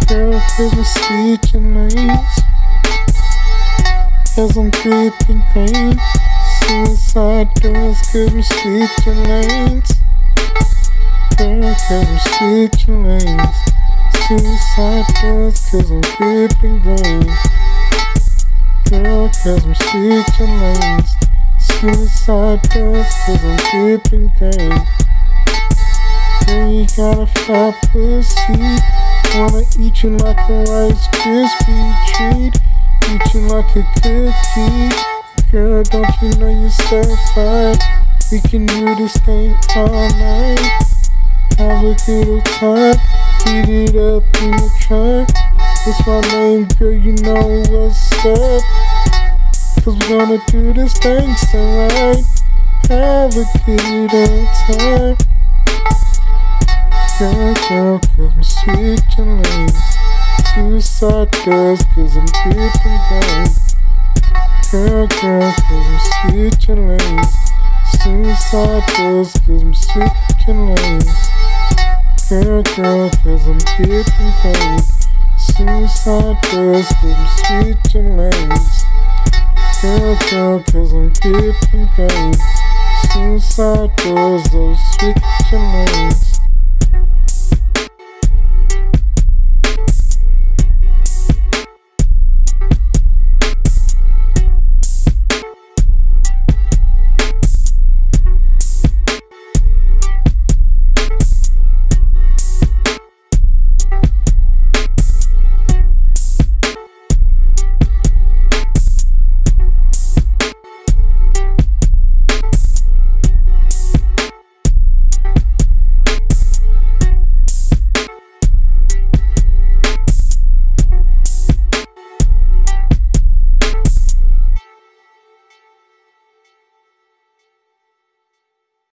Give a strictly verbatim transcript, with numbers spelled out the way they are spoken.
Girl, cause I'm switching lanes as I'm dripping green. Suicide doors, cause I'm switching lanes. Girl, cause I'm switching lanes. Suicide doors, cause I'm dripping green. Girl, cause I'm switching lanes. Suicide doors, cause I'm dripping green. Girl, you got a fat pussy. Wanna eat you like a Rice Krispie treat. Eat you like a cookie. Girl, don't you know you're certified? We can do this thing all night. Have a good old time. Beat it up in the trunk. What's my name, girl? You know what's up. Cause we're gonna do this thing so right. Have a good old time. Girl, girl, cause I'm switching lanes. Suicide doors, cause I'm dripping green. Girl, girl, cause I'm switching lanes. Suicide doors, cause I'm switching lanes. Girl, girl, cause I'm dripping green. Suicide doors, cause I'm switching lanes. Girl, girl, cause I'm dripping green. Suicide doors, those switching lanes.